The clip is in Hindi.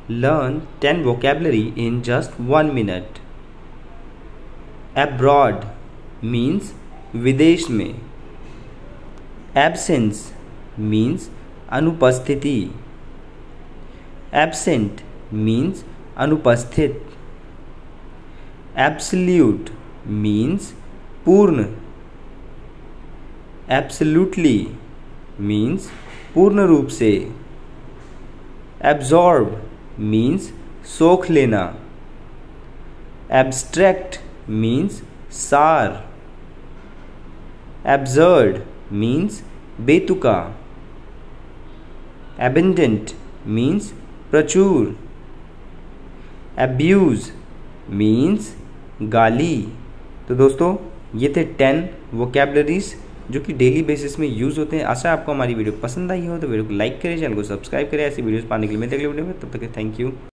Learn 10 vocabulary in just 1 minute. Abroad means विदेश में. Absence means अनुपस्थिति. Absent means अनुपस्थित. Absolute means पूर्ण. Absolutely means पूर्ण रूप से. Absorb means सोख लेना. Abstract means सार. Absurd means बेतुका. Abundant means प्रचुर. Abuse means गाली. तो दोस्तों ये थे 10 वोकैबुलरीज जो कि डेली बेसिस में यूज़ होते हैं. आशा आपको हमारी वीडियो पसंद आई हो तो वीडियो को लाइक करें, चैनल को सब्सक्राइब करें. ऐसी वीडियोस पाने के लिए मिलते हैं अगले वीडियो में. तब तक थैंक यू.